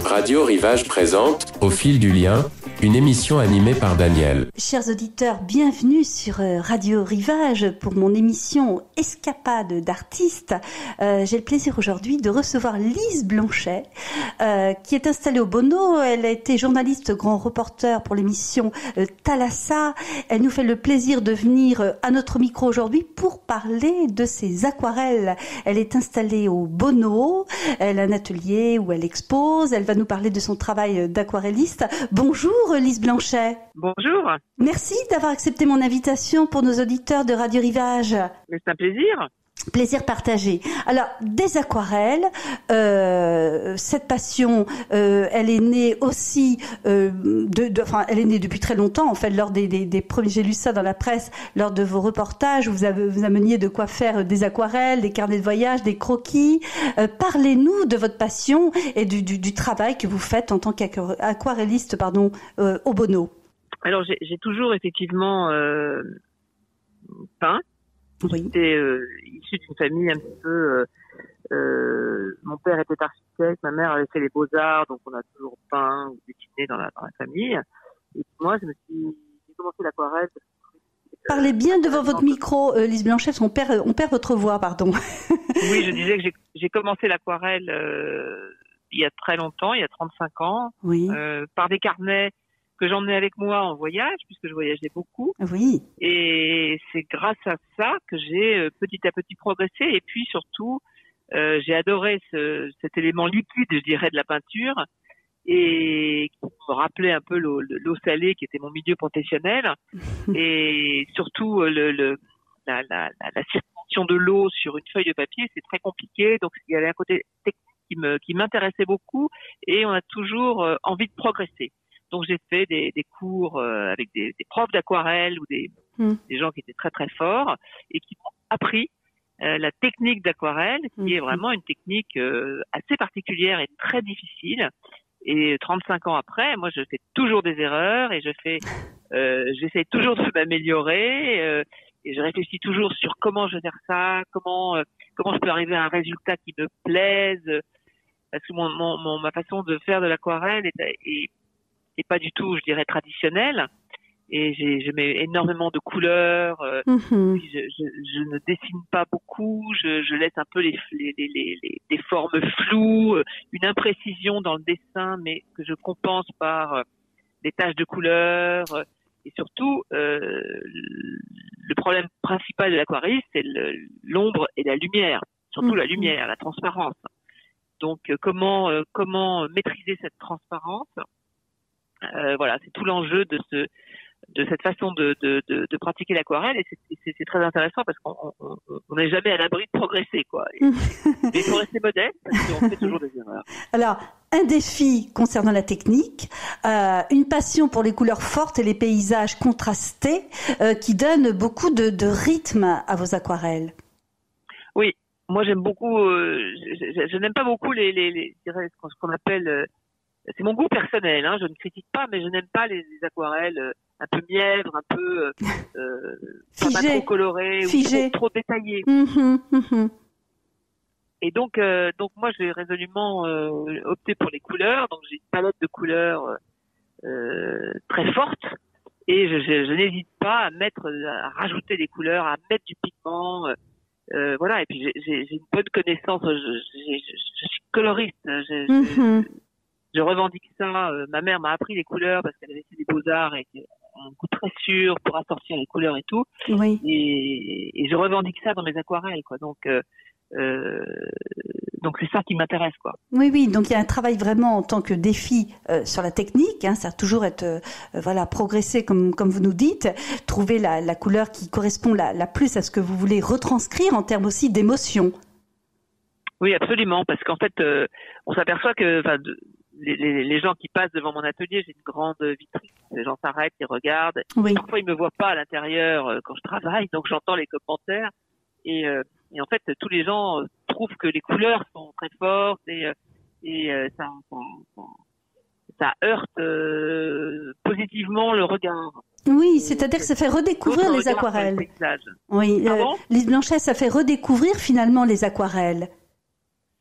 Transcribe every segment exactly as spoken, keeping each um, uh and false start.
Radio Rivage présente Au fil du lien, une émission animée par Daniel. Chers auditeurs, bienvenue sur Radio Rivage pour mon émission Escapade d'artistes. Euh, j'ai le plaisir aujourd'hui de recevoir Lise Blanchet, euh, qui est installée au Bonneau. Elle a été journaliste grand reporter pour l'émission euh, Thalassa. Elle nous fait le plaisir de venir euh, à notre micro aujourd'hui pour parler de ses aquarelles. Elle est installée au Bonneau. Elle a un atelier où elle expose. Elle va nous parler de son travail d'aquarelliste. Bonjour Lise Blanchet. Bonjour. Merci d'avoir accepté mon invitation pour nos auditeurs de Radio Rivage. Mais c'est un plaisir. Plaisir partagé. Alors, des aquarelles, euh, cette passion, euh, elle est née aussi, euh, de, de, enfin, elle est née depuis très longtemps. En fait, lors des, des, des premiers, j'ai lu ça dans la presse, lors de vos reportages, vous avez, vous ameniez de quoi faire des aquarelles, des carnets de voyage, des croquis. Euh, parlez-nous de votre passion et du, du, du travail que vous faites en tant qu'aquarelliste, pardon, euh, au Bonneau. Alors, j'ai, j'ai toujours effectivement euh, peint. Oui. J'étais euh, issu d'une famille un petit peu. Euh, euh, mon père était architecte, ma mère avait fait les beaux-arts, donc on a toujours peint ou dessiné dans la, dans la famille. Et moi, je me suis, j'ai commencé l'aquarelle. Euh, Parlez bien devant votre micro, euh, Lise Blanchet, parce qu'on perd, on perd votre voix, pardon. Oui, je disais que j'ai, j'ai commencé l'aquarelle euh, il y a très longtemps, il y a trente-cinq ans, oui. euh, par des carnets que j'emmenais avec moi en voyage, puisque je voyageais beaucoup. Oui. Et c'est grâce à ça que j'ai euh, petit à petit progressé. Et puis surtout, euh, j'ai adoré ce, cet élément liquide, je dirais, de la peinture, et qui me rappelait un peu l'eau, l'eau salée, qui était mon milieu professionnel. Et surtout, le, le, la, la, la, la circulation de l'eau sur une feuille de papier, c'est très compliqué. Donc, il y avait un côté technique qui, me, qui m'intéressait beaucoup. Et on a toujours euh, envie de progresser. Donc j'ai fait des, des cours euh, avec des, des profs d'aquarelle ou des, mmh. des gens qui étaient très très forts et qui m'ont appris euh, la technique d'aquarelle, qui mmh. est vraiment une technique euh, assez particulière et très difficile. Et trente-cinq ans après, moi je fais toujours des erreurs et je fais, euh, j'essaie toujours de m'améliorer euh, et je réfléchis toujours sur comment je vais faire ça, comment euh, comment je peux arriver à un résultat qui me plaise, parce que mon, mon, mon ma façon de faire de l'aquarelle est, est et pas du tout, je dirais, traditionnel. Et j'ai, je mets énormément de couleurs. Euh, mm-hmm. je, je, je ne dessine pas beaucoup. Je, je laisse un peu les, les, les, les, les formes floues, une imprécision dans le dessin, mais que je compense par euh, des taches de couleurs. Et surtout, euh, le problème principal de l'aquarelliste, c'est le, l'ombre et la lumière. Surtout mm-hmm. la lumière, la transparence. Donc, euh, comment, euh, comment maîtriser cette transparence ? Euh, voilà, c'est tout l'enjeu de ce, de cette façon de, de, de, de pratiquer l'aquarelle et c'est, c'est, c'est très intéressant parce qu'on on n'est jamais à l'abri de progresser, quoi. Et, mais il faut rester modeste parce qu'on fait toujours des erreurs. Alors, un défi concernant la technique, euh, une passion pour les couleurs fortes et les paysages contrastés euh, qui donnent beaucoup de, de rythme à vos aquarelles. Oui, moi j'aime beaucoup, euh, je, je, je n'aime pas beaucoup les, les, les je dirais, ce qu'on appelle euh, c'est mon goût personnel, hein. Je ne critique pas, mais je n'aime pas les, les aquarelles euh, un peu mièvres, un peu euh, pas, pas trop colorées ou trop, trop détaillées. Mmh, mmh. Et donc, euh, donc moi, j'ai résolument euh, opté pour les couleurs. Donc, j'ai une palette de couleurs euh, très forte et je, je, je n'hésite pas à mettre, à rajouter des couleurs, à mettre du pigment. Euh, voilà. Et puis, j'ai, j'ai, j'ai une bonne connaissance. Je, je, je, je suis coloriste. Je, mmh. je, Je revendique ça. Euh, ma mère m'a appris les couleurs parce qu'elle avait fait des beaux-arts et un goût très sûr pour assortir les couleurs et tout. Oui. Et, et je revendique ça dans mes aquarelles, quoi. Donc, euh, euh, donc c'est ça qui m'intéresse, quoi. Oui, oui. Donc il y a un travail vraiment en tant que défi euh, sur la technique. Hein, ça a toujours être, euh, voilà, progresser comme comme vous nous dites, trouver la, la couleur qui correspond la, la plus à ce que vous voulez retranscrire en termes aussi d'émotion. Oui, absolument, parce qu'en fait, euh, on s'aperçoit que, enfin. Les, les, les gens qui passent devant mon atelier, j'ai une grande vitrine. Les gens s'arrêtent, ils regardent. Oui. Parfois, ils me voient pas à l'intérieur euh, quand je travaille, donc j'entends les commentaires. Et, euh, et en fait, tous les gens euh, trouvent que les couleurs sont très fortes et, euh, et euh, ça, ça, ça, ça heurte euh, positivement le regard. Oui, c'est-à-dire que ça fait redécouvrir les aquarelles. Le oui, euh, Lise Blanchet, ça fait redécouvrir finalement les aquarelles.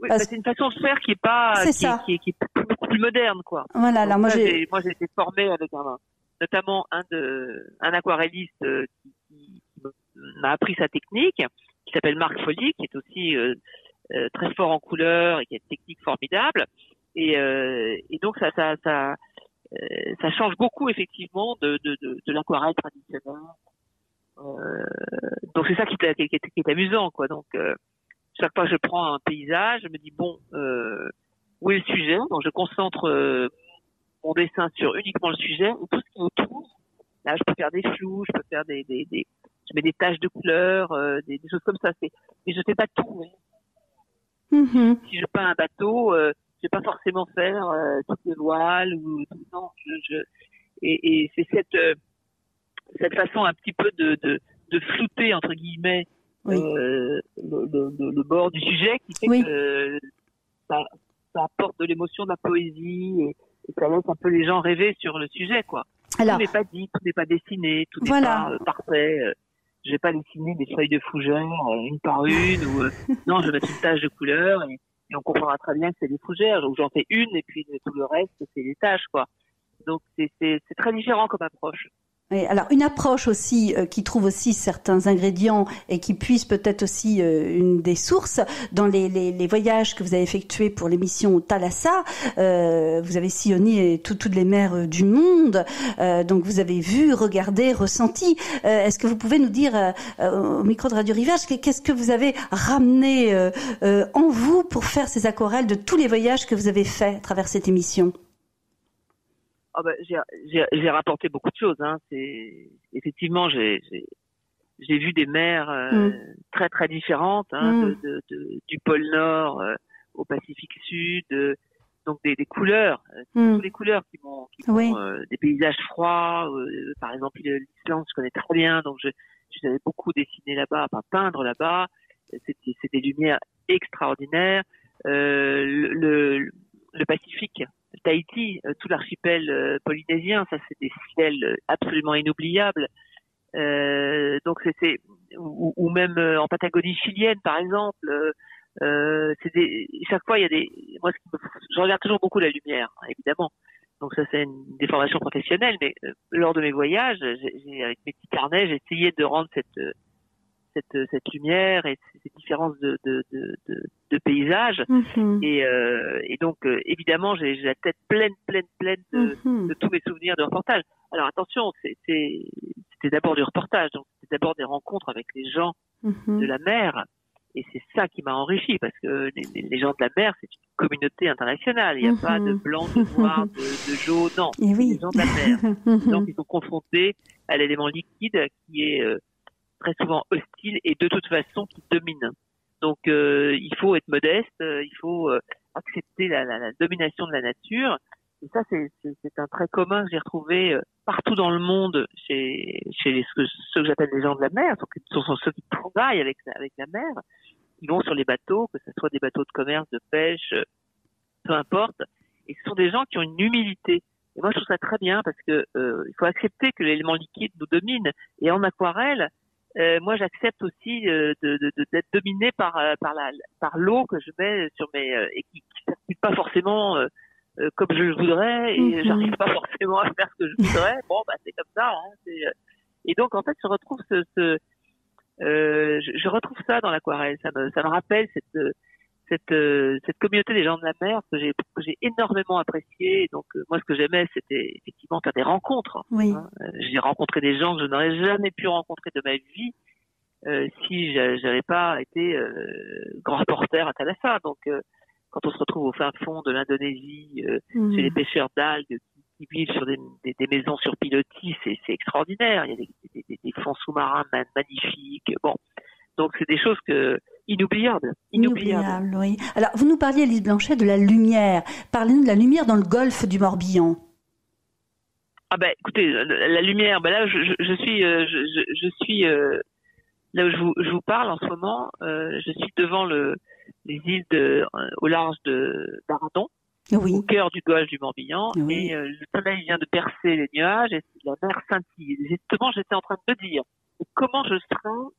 Oui, bah, c'est une façon de faire qui est pas, c'est qui, ça. Est, qui, est, qui est beaucoup plus moderne, quoi. Voilà, alors moi là, j'ai... j'ai, moi j'ai été formée avec un, notamment un de, un aquarelliste euh, qui, qui m'a appris sa technique, qui s'appelle Marc Folly, qui est aussi euh, euh, très fort en couleurs et qui a une technique formidable. Et, euh, et donc ça, ça, ça, euh, ça change beaucoup effectivement de, de, de, de l'aquarelle traditionnelle. Euh, donc c'est ça qui est, qui est, qui est amusant, quoi. Donc euh, chaque fois que je prends un paysage, je me dis bon, euh, où est le sujet? Donc je concentre euh, mon dessin sur uniquement le sujet, et tout ce qui est autour. Là, je peux faire des flous, je peux faire des, des, des je mets des taches de couleurs, euh, des, des choses comme ça. C'est, mais je fais pas tout. Oui. Mm-hmm. Si je peins un bateau, euh, je vais pas forcément faire euh, toutes les voiles ou tout non. Je, je et, et c'est cette euh, cette façon un petit peu de de, de flouter entre guillemets oui. euh, le, le, le bord du sujet qui fait oui. que euh, ça, ça apporte de l'émotion, de la poésie et, et ça laisse un peu les gens rêver sur le sujet, quoi. Alors, tout n'est pas dit, tout n'est pas dessiné, tout n'est voilà. pas euh, parfait. Euh, je vais pas dessiner des feuilles de fougères euh, une par une ou euh, non, je vais mettre une tache de couleur et, et on comprendra très bien que c'est des fougères. Ou j'en fais une et puis tout le reste c'est des taches, quoi. Donc c'est c'est c'est très différent comme approche. Oui, alors une approche aussi euh, qui trouve aussi certains ingrédients et qui puise peut-être aussi euh, une des sources dans les, les, les voyages que vous avez effectués pour l'émission Thalassa. Euh, vous avez sillonné tout, toutes les mers euh, du monde, euh, donc vous avez vu, regardé, ressenti. Euh, est-ce que vous pouvez nous dire euh, au micro de Radio Rivage qu'est-ce que vous avez ramené euh, euh, en vous pour faire ces aquarelles de tous les voyages que vous avez faits à travers cette émission? Oh ben, j'ai, j'ai, j'ai rapporté beaucoup de choses. Hein. C'est effectivement, j'ai, j'ai, j'ai vu des mers euh, mm. très très différentes, hein, mm. de, de, de, du pôle Nord euh, au Pacifique Sud, euh, donc des, des couleurs, mm. toutes les couleurs qui m'ont, qui m'ont oui. euh, des paysages froids. Euh, par exemple, l'Islande, je connais très bien, donc je, je savais beaucoup dessiner là-bas, enfin peindre là-bas. C'était, c'était des lumières extraordinaires. Euh, le, le, le Pacifique. Tahiti, euh, tout l'archipel euh, polynésien, ça c'est des ciels absolument inoubliables. Euh, donc c'est, c'est ou, ou même euh, en Patagonie chilienne par exemple, euh, c'est des, chaque fois il y a des, moi ce qui me, je regarde toujours beaucoup la lumière, hein, évidemment. Donc ça c'est une déformation professionnelle, mais euh, lors de mes voyages, j'ai, j'ai, avec mes petits carnets, j'ai essayé de rendre cette cette cette lumière et ces différences de de de de, de paysages mm-hmm. et euh, et donc euh, évidemment j'ai, j'ai la tête pleine pleine pleine de, mm-hmm. de tous mes souvenirs de reportage. Alors attention, c'est, c'est c'était d'abord du reportage, donc c'était d'abord des rencontres avec les gens mm-hmm. de la mer et c'est ça qui m'a enrichi parce que les, les gens de la mer c'est une communauté internationale, il n'y a mm-hmm. pas de blanc, de noir, de, de jaune, non, et oui. c'est les gens de la mer, les gens qui sont confrontés à l'élément liquide qui est euh, très souvent hostile et de toute façon qui domine. Donc euh, il faut être modeste, euh, il faut euh, accepter la, la, la domination de la nature. Et ça c'est, c'est, c'est un trait commun que j'ai retrouvé euh, partout dans le monde chez, chez les, ceux, ceux que j'appelle les gens de la mer, ce sont ceux qui travaillent avec, avec la mer, qui vont sur les bateaux, que ce soit des bateaux de commerce, de pêche, euh, peu importe. Et ce sont des gens qui ont une humilité. Et moi je trouve ça très bien parce que euh, il faut accepter que l'élément liquide nous domine. Et en aquarelle, Euh, moi, j'accepte aussi euh, de, de, de, d'être dominé par euh, par la par l'eau que je mets sur mes euh, et qui ne circule pas forcément euh, euh, comme je le voudrais et mm-hmm. j'arrive pas forcément à faire ce que je voudrais. Bon, bah c'est comme ça. Hein, c'est, euh... Et donc en fait, je retrouve ce, ce euh, je, je retrouve ça dans l'aquarelle. Ça me ça me rappelle cette cette euh, cette communauté des gens de la mer que j'ai que j'ai énormément apprécié. Donc euh, moi, ce que j'aimais, c'était effectivement faire des rencontres. Oui. Hein. J'ai rencontré des gens que je n'aurais jamais pu rencontrer de ma vie euh, si j'avais pas été euh, grand reporter à Thalassa. Donc euh, quand on se retrouve au fin fond de l'Indonésie, euh, mmh. chez les pêcheurs d'algues qui, qui vivent sur des, des, des maisons sur pilotis, c'est, c'est extraordinaire. Il y a des, des, des, des fonds sous-marins magnifiques. Bon, donc c'est des choses que inoubliables, inoubliables. Inoubliable, oui. Alors vous nous parliez, Lise Blanchet, de la lumière. Parlez-nous de la lumière dans le golfe du Morbihan. Ah ben, écoutez, la lumière. Ben là, je, je, je suis, euh, je, je, je suis euh, là où je vous, je vous parle en ce moment. Euh, je suis devant le, les îles de, au large de d'Ardon, oui. au cœur du golfe du Morbihan, oui. et euh, le soleil vient de percer les nuages et la mer scintille. Justement, j'étais en train de me dire comment je serais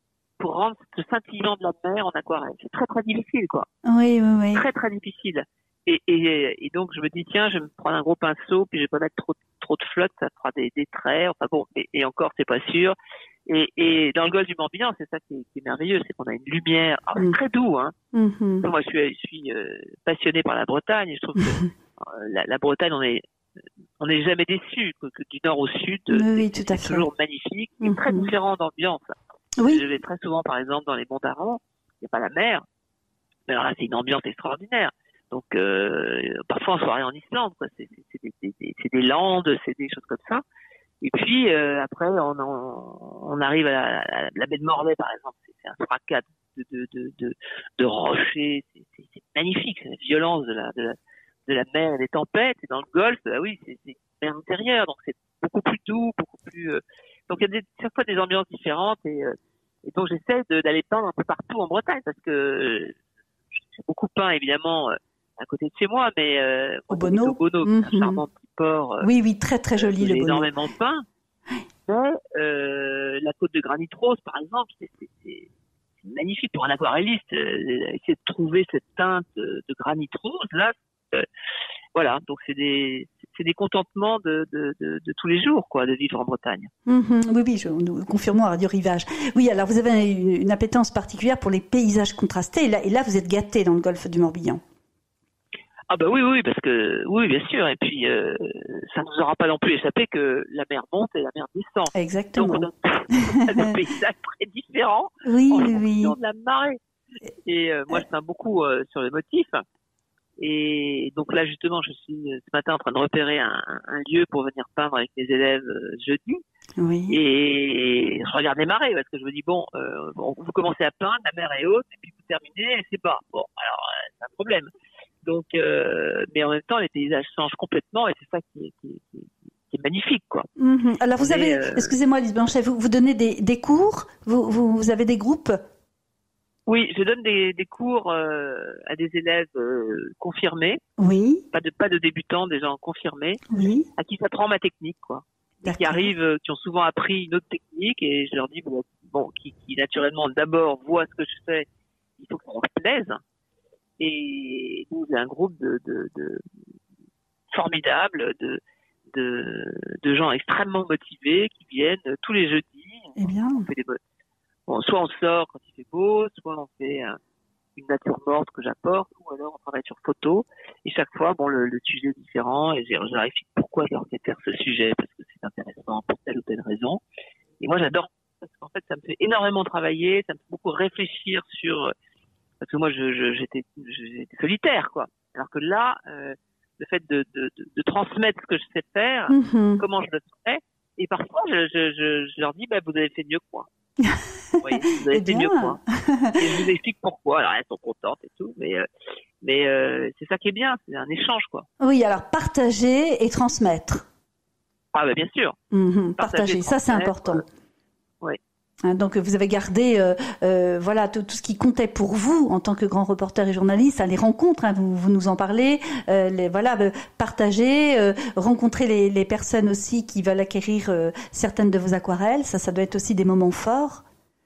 pour rendre ce scintillement de la mer en aquarelle. C'est très très difficile, quoi. Oui, oui, oui. Très très difficile. Et, et, et donc je me dis tiens, je vais me prendre un gros pinceau, puis je vais pas mettre trop trop de flotte, ça fera des, des traits. Enfin bon, et, et encore c'est pas sûr. Et, et dans le golfe du Morbihan, c'est ça qui est, qui est merveilleux, c'est qu'on a une lumière. Alors, c'est très doux, hein. Mm-hmm. Moi, je suis, je suis euh, passionnée par la Bretagne. Et je trouve que euh, la, la Bretagne, on est on n'est jamais déçu, que, que du nord au sud, oui, c'est, oui, tout à c'est fait. toujours magnifique, et Mm-hmm. très différent d'ambiance. Oui. Je vais très souvent, par exemple, dans les monts d'Aran, il n'y a pas la mer, mais alors là, c'est une ambiance extraordinaire. Donc, euh, parfois en soirée en Islande, quoi. C'est, c'est, c'est, des, des, c'est des landes, c'est des choses comme ça. Et puis, euh, après, on, on, on arrive à la, à la baie de Morlaix, par exemple. C'est, c'est un fracas de, de, de, de, de rochers. C'est, c'est, c'est magnifique, c'est la violence de la, de la, de la mer et des tempêtes. Et dans le golfe, bah oui, c'est, c'est une mer intérieure, donc c'est beaucoup plus doux, beaucoup plus... Euh... Donc, il y a des, chaque fois des ambiances différentes. Et, euh, et donc, j'essaie de, d'aller peindre un peu partout en Bretagne, parce que euh, j'ai beaucoup peint, évidemment, euh, à côté de chez moi, mais euh, au Bonneau, au Bonneau, mm-hmm. c'est un charmant petit port. Euh, oui, oui, très très joli, euh, le Bonneau. énormément peint. Mais euh, la côte de Granit Rose, par exemple, c'est, c'est, c'est magnifique pour un aquarelliste. Euh, essayer de trouver cette teinte de, de Granit Rose, là, euh, voilà. Donc c'est des, c'est des contentements de, de, de, de tous les jours, quoi, de vivre en Bretagne. Mm-hmm. Oui, oui, je, nous confirmons à Radio Rivage. Oui, alors vous avez une, une appétence particulière pour les paysages contrastés, et là, et là vous êtes gâté dans le golfe du Morbihan. Ah bah oui, oui, parce que oui, bien sûr. Et puis euh, ça ne nous aura pas non plus échappé que la mer monte et la mer descend. Exactement. Donc on a, on a des paysages très différents oui, en oui, fonction oui. de la marée. Et euh, moi, je peins beaucoup euh, sur le motif. Et donc là, justement, je suis ce matin en train de repérer un, un lieu pour venir peindre avec mes élèves euh, jeudi. Oui. Et je regarde les marées parce que je me dis bon, euh, bon, vous commencez à peindre, la mer est haute, et puis vous terminez, et c'est bas. Bon, alors euh, c'est un problème. Donc, euh, mais en même temps, les paysages changent complètement, et c'est ça qui est, qui est, qui est, qui est magnifique, quoi. Mm-hmm. Alors, vous On avez, est, euh... excusez-moi, Lise Blanchet, vous, vous donnez des, des cours, vous, vous, vous avez des groupes? Oui, je donne des, des cours euh, à des élèves euh, confirmés. Oui. Pas de pas de débutants, des gens confirmés. Oui. À qui s'apprend ma technique, quoi. D'accord. Qui arrivent, qui ont souvent appris une autre technique, et je leur dis bon, bon qui, qui naturellement d'abord voient ce que je fais, il faut qu'on se plaise. Et nous, c'est un groupe de, de, de formidables, de, de, de gens extrêmement motivés qui viennent tous les jeudis. Eh bien. On fait des, bon, soit on sort quand il fait beau, soit on fait un, une nature morte que j'apporte, ou alors on travaille sur photo. Et chaque fois, bon, le, le sujet est différent, et je leur explique pourquoi je leur fais faire ce sujet, parce que c'est intéressant pour telle ou telle raison. Et moi, j'adore, parce qu'en fait, ça me fait énormément travailler, ça me fait beaucoup réfléchir sur, parce que moi, je, je, j'étais, j'étais solitaire, quoi. Alors que là, euh, le fait de, de, de, de transmettre ce que je sais faire, mm-hmm. comment je le ferais, et parfois, je, je, je, je leur dis, bah, vous avez fait mieux que moi. Vous voyez, vous avez fait mieux que moi. Et je vous explique pourquoi. Alors, elles sont contentes et tout, mais, euh, mais euh, c'est ça qui est bien, c'est un échange, quoi. Oui, alors partager et transmettre. Ah, bah, bien sûr. Mm-hmm. Partager, partager ça, c'est important. Euh, oui. Donc vous avez gardé euh, euh, voilà tout, tout ce qui comptait pour vous en tant que grand reporter et journaliste, hein, les rencontres, hein, vous, vous nous en parlez, euh, les, voilà, euh, partager, euh, rencontrer les, les personnes aussi qui veulent acquérir euh, certaines de vos aquarelles, ça, ça doit être aussi des moments forts.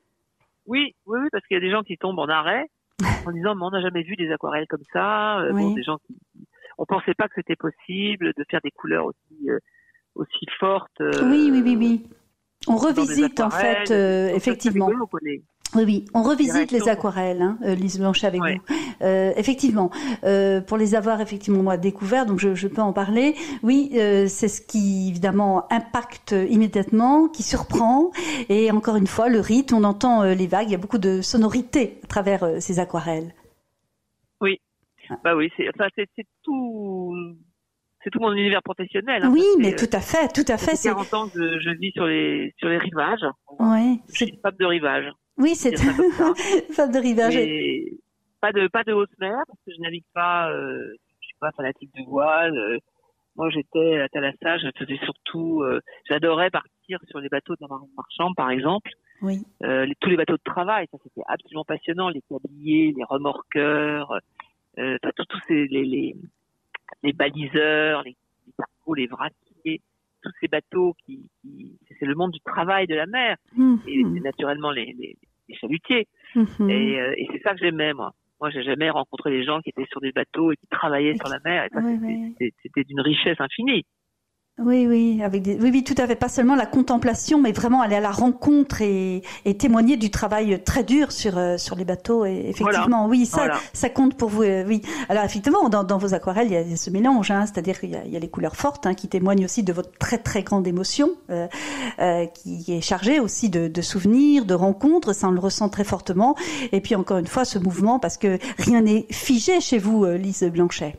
Oui, oui, oui, parce qu'il y a des gens qui tombent en arrêt en disant mais on n'a jamais vu des aquarelles comme ça, euh, oui. Bon, des gens qui, on pensait pas que c'était possible de faire des couleurs aussi euh, aussi fortes. Euh, oui, oui, oui, oui. On revisite en fait, euh, effectivement. Rigolo, oui, oui, on revisite les aquarelles, hein, euh, Lise Blanchet avec ouais. vous. Euh, effectivement, euh, pour les avoir effectivement moi découvert, donc je, je peux en parler. Oui, euh, c'est ce qui évidemment impacte immédiatement, qui surprend. Et encore une fois, le rythme, on entend euh, les vagues. Il y a beaucoup de sonorités à travers euh, ces aquarelles. Oui, ah. bah oui, c'est, enfin, c'est, c'est tout. C'est tout mon univers professionnel. Hein, oui, mais tout à fait, tout à fait. C'est quarante ans que je vis sur les sur les rivages. Oui. Je suis une femme de rivage. Oui, c'est femme de rivage. Et pas de pas de haute mer parce que je navigue pas. Euh, je suis pas fanatique de voile. Euh, moi, j'étais à Thalassa, je faisais surtout. Euh, j'adorais partir sur les bateaux de la marine marchande, par exemple. Oui. Euh, les, tous les bateaux de travail, ça c'était absolument passionnant. Les tabliers, les remorqueurs, euh, tous tous ces les, les les baliseurs, les, les cargos, les vraquiers, tous ces bateaux qui, qui c'est le monde du travail de la mer. Mmh. Et c'est naturellement les, les, des chalutiers. Mmh. Et, euh, et c'est ça que j'aimais, moi. Moi, j'ai jamais rencontré des gens qui étaient sur des bateaux et qui travaillaient et sur qui... la mer. Et ça, oui, c'était, oui. c'était, c'était d'une richesse infinie. Oui, oui, avec des, oui, oui, tout à fait. Pas seulement la contemplation, mais vraiment aller à la rencontre et, et témoigner du travail très dur sur euh, sur les bateaux. Et effectivement, voilà. oui, ça, voilà. ça compte pour vous. Euh, oui. Alors effectivement, dans, dans vos aquarelles, il y a ce mélange, hein, c'est-à-dire qu'il y a, il y a les couleurs fortes, hein, qui témoignent aussi de votre très très grande émotion, euh, euh, qui est chargée aussi de, de souvenirs, de rencontres. Ça, on le ressent très fortement. Et puis encore une fois, ce mouvement, parce que rien n'est figé chez vous, euh, Lise Blanchet.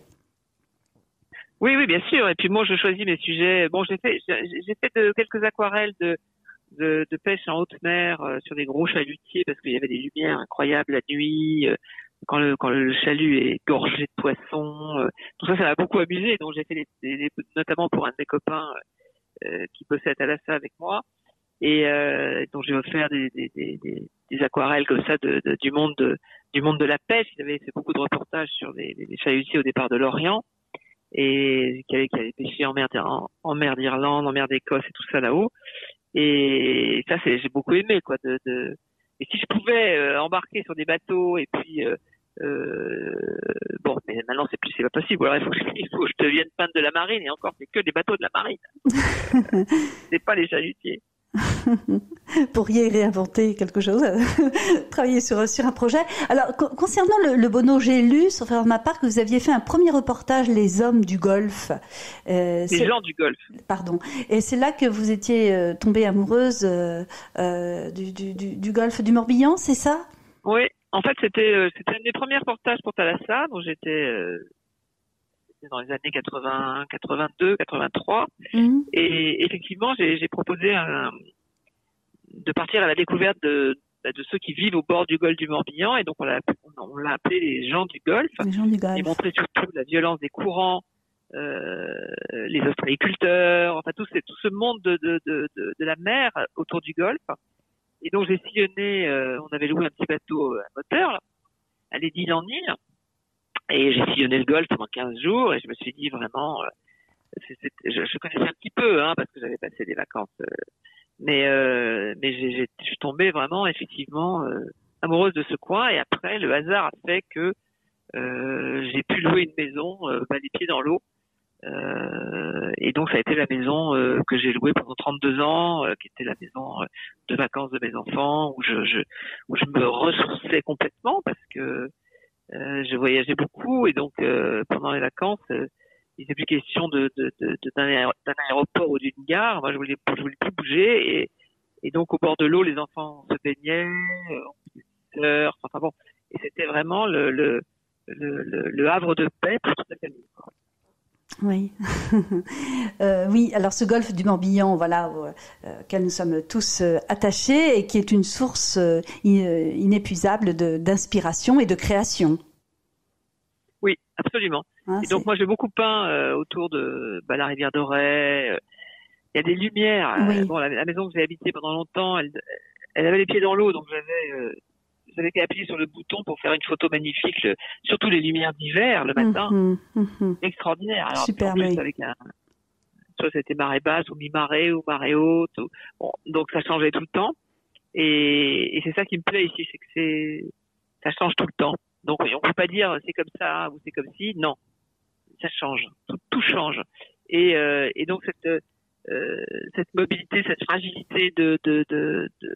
Oui, oui, bien sûr. Et puis moi, je choisis mes sujets. Bon, j'ai fait, j'ai, j'ai fait de, quelques aquarelles de, de, de pêche en haute mer euh, sur des gros chalutiers parce qu'il y avait des lumières incroyables la nuit, euh, quand le quand le chalut est gorgé de poissons. Euh, tout ça, ça m'a beaucoup amusé. Donc j'ai fait des, des, des, notamment pour un de mes copains euh, qui bossait à Thalassa avec moi, et euh, donc j'ai offert des, des, des, des, des aquarelles comme ça de, de, du monde de, du monde de la pêche. Il avait fait beaucoup de reportages sur des, des chalutiers au départ de l'Orient. Et qui avait, qui avait pêché en mer, en, en mer d'Irlande, en mer d'Écosse et tout ça là-haut. Et ça, c'est, j'ai beaucoup aimé, quoi. De, de... Et si je pouvais euh, embarquer sur des bateaux et puis euh, euh, bon, mais maintenant c'est plus, c'est pas possible. Alors il faut que je, il faut que je devienne fan de la marine et encore c'est que des bateaux de la marine. C'est pas les chalutiers. Pourriez réinventer quelque chose, travailler sur sur un projet. Alors co- concernant le, le Bono, j'ai lu, sauf erreur de ma part, que vous aviez fait un premier reportage, les hommes du Golfe. Euh, les gens du Golfe. Pardon. Et c'est là que vous étiez euh, tombée amoureuse euh, euh, du, du, du, du Golfe du Morbihan, c'est ça? Oui. En fait, c'était euh, c'était un des premiers reportages pour Thalassa, dont j'étais euh, dans les années quatre-vingts, quatre-vingt-deux, quatre-vingt-trois. Mmh. Et effectivement, j'ai, j'ai proposé un, de partir à la découverte de, de ceux qui vivent au bord du golfe du Morbihan. Et donc, on l'a, on l'a appelé les gens du golfe. Les gens du golfe. Et montrer surtout la violence des courants, euh, les ostréiculteurs, enfin, tout, tout ce monde de, de, de, de, de la mer autour du golfe. Et donc, j'ai sillonné, euh, on avait loué un petit bateau à moteur, là, aller d'île en île. Et j'ai sillonné le golfe pendant quinze jours et je me suis dit vraiment, euh, c'est, c'est, je, je connaissais un petit peu, hein, parce que j'avais passé des vacances, euh, mais euh, mais j'ai, j'ai, je suis tombée vraiment effectivement euh, amoureuse de ce coin. Et après, le hasard a fait que euh, j'ai pu louer une maison, euh, bah, les pieds dans l'eau, euh, et donc ça a été la maison euh, que j'ai louée pendant trente-deux ans, euh, qui était la maison euh, de vacances de mes enfants, où je, je où je me ressourçais complètement parce que Euh, je voyageais beaucoup et donc euh, pendant les vacances, euh, il n'était plus question de, de, de, de d'un, aéro, d'un aéroport ou d'une gare. Moi, je voulais, je voulais plus bouger et, et donc au bord de l'eau, les enfants se baignaient, euh, on faisait surf, enfin bon, et c'était vraiment le le le, le, le havre de paix pour toute la famille. Oui, euh, oui. Alors ce golfe du Morbihan, voilà, euh, auquel nous sommes tous euh, attachés et qui est une source euh, inépuisable de, d'inspiration et de création. Oui, absolument. Ah, et donc moi j'ai beaucoup peint euh, autour de bah, la rivière d'Auray. Il euh, y a des lumières. Oui. Euh, bon, la, la maison que j'ai habitée pendant longtemps, elle, elle avait les pieds dans l'eau, donc j'avais euh, j'avais qu'à appuyer sur le bouton pour faire une photo magnifique, le, surtout les lumières d'hiver le matin, mmh, mmh. Extraordinaire. Alors, super, en plus, oui. Avec un, soit c'était marée basse ou mi-marée ou marée haute, ou, bon, donc ça changeait tout le temps. Et, et c'est ça qui me plaît ici, c'est que c'est, ça change tout le temps. Donc on peut pas dire c'est comme ça ou c'est comme ci, non, ça change, tout, tout change. Et, euh, et donc cette euh, cette mobilité, cette fragilité de de de, de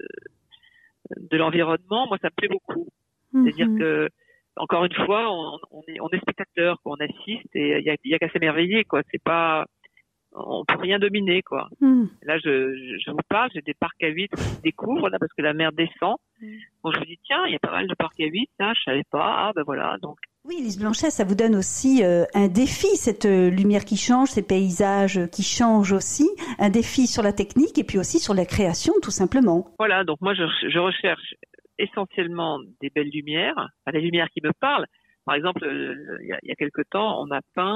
de l'environnement, moi ça me plaît beaucoup. Mm-hmm. C'est-à-dire que encore une fois, on, on est on est spectateur, quoi, on assiste et il y a, y a qu'à s'émerveiller, quoi. C'est pas, on peut rien dominer, quoi. Mm. Là, je, je je vous parle, j'ai des parcs à huîtres qui se découvrent là parce que la mer descend. Mm. Donc je me dis tiens, il y a pas mal de parcs à huîtres, là, je savais pas. Ah ben voilà, donc. Oui, Lise Blanchet, ça vous donne aussi euh, un défi, cette euh, lumière qui change, ces paysages qui changent aussi, un défi sur la technique et puis aussi sur la création, tout simplement. Voilà, donc moi je, je recherche essentiellement des belles lumières, enfin, des lumières qui me parlent. Par exemple, euh, il y a, il y a quelque temps, on a peint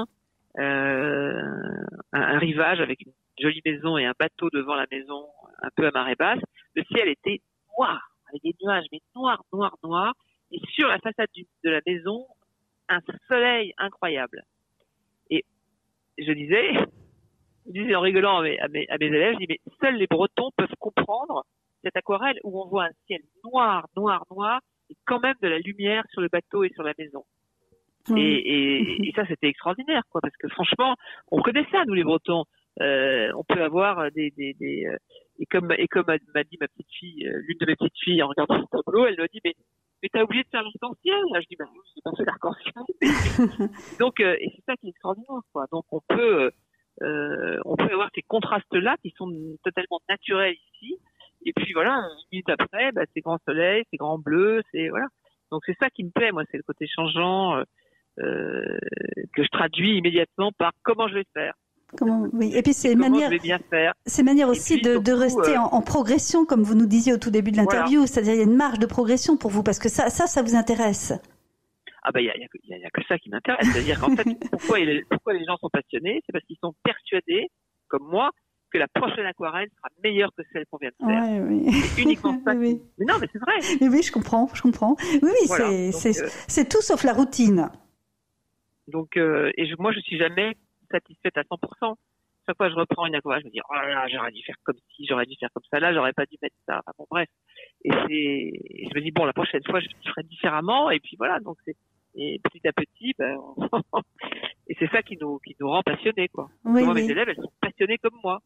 euh, un, un rivage avec une jolie maison et un bateau devant la maison, un peu à marée basse. Le ciel était noir, avec des nuages, mais noirs, noirs, noirs. Et sur la façade du, de la maison, un soleil incroyable. Et je disais, je disais en rigolant à mes, à mes, à mes élèves, je dis, mais seuls les Bretons peuvent comprendre cette aquarelle où on voit un ciel noir, noir, noir, et quand même de la lumière sur le bateau et sur la maison. Oui. Et, et, et ça, c'était extraordinaire, quoi, parce que franchement, on connaît ça, nous les Bretons. Euh, on peut avoir des, des, des euh, et comme et comme m'a dit ma petite fille, euh, l'une de mes petites filles en regardant ce tableau, elle m'a dit mais mais t'as oublié de faire l'arc-en-ciel. Là, je dis bah oui, j'ai pas fait l'arc-en-ciel. Donc euh, et c'est ça qui est extraordinaire, quoi. Donc on peut euh, on peut avoir ces contrastes là qui sont totalement naturels ici. Et puis voilà, une minute après, bah, c'est grand soleil, c'est grand bleu, c'est voilà. Donc c'est ça qui me plaît, moi, c'est le côté changeant euh, euh, que je traduis immédiatement par comment je vais faire. Comment, oui. Et puis c'est comment manière, je vais bien faire. c'est manière aussi puis, de, surtout, de rester euh, en, en progression, comme vous nous disiez au tout début de l'interview. Voilà. C'est-à-dire il y a une marge de progression pour vous, parce que ça, ça, ça vous intéresse. Ah ben il y a, y, a, y a que ça qui m'intéresse, c'est-à-dire qu'en fait pourquoi, il, pourquoi les gens sont passionnés, c'est parce qu'ils sont persuadés, comme moi, que la prochaine aquarelle sera meilleure que celle qu'on vient de faire. Ouais, oui. C'est uniquement ça. Oui. Qui... Mais non, mais c'est vrai. Oui, oui, je comprends, je comprends. Oui, oui, Voilà. c'est, Donc, c'est, euh, c'est tout sauf la routine. Donc euh, et je, moi je suis jamais satisfaite à cent pour cent. Chaque fois que je reprends une aquarelle, je me dis oh là là, j'aurais dû faire comme ci, j'aurais dû faire comme ça, là j'aurais pas dû mettre ça. Enfin, bon bref. Et c'est, et je me dis bon la prochaine fois je ferai différemment et puis voilà. Donc c'est et petit à petit, ben, on... et c'est ça qui nous qui nous rend passionnés, quoi. Oui, moi oui. mes élèves elles sont passionnées comme moi.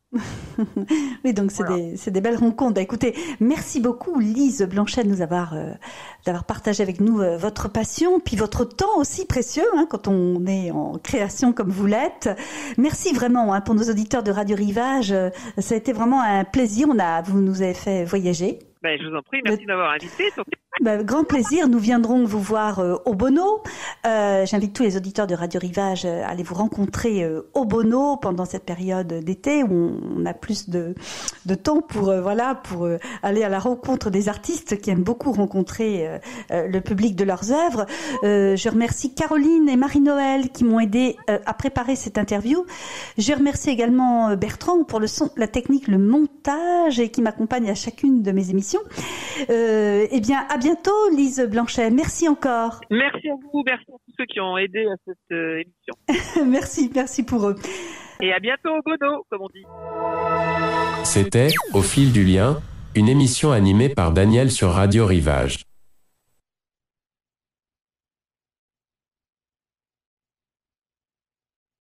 Oui, donc c'est, voilà. des, c'est des belles rencontres. Bah, écoutez, merci beaucoup Lise Blanchet de nous avoir euh, d'avoir partagé avec nous euh, votre passion, puis votre temps aussi précieux hein, quand on est en création comme vous l'êtes. Merci vraiment hein, pour nos auditeurs de Radio Rivage. Euh, ça a été vraiment un plaisir. On a, vous nous avez fait voyager. Ben, je vous en prie, merci de m'avoir invité. Ben, grand plaisir, nous viendrons vous voir euh, au Bono. Euh, j'invite tous les auditeurs de Radio Rivage à aller vous rencontrer euh, au Bono pendant cette période d'été où on, on a plus de, de temps pour euh, voilà pour euh, aller à la rencontre des artistes qui aiment beaucoup rencontrer euh, euh, le public de leurs œuvres. Euh, je remercie Caroline et Marie-Noël qui m'ont aidé euh, à préparer cette interview. Je remercie également Bertrand pour le son, la technique, le montage et qui m'accompagne à chacune de mes émissions. Euh, eh bien, à bientôt, Lise Blanchet. Merci encore. Merci à vous, merci à tous ceux qui ont aidé à cette euh, émission. Merci, merci pour eux. Et à bientôt au Bono, comme on dit. C'était Au fil du lien, une émission animée par Daniel sur Radio Rivage.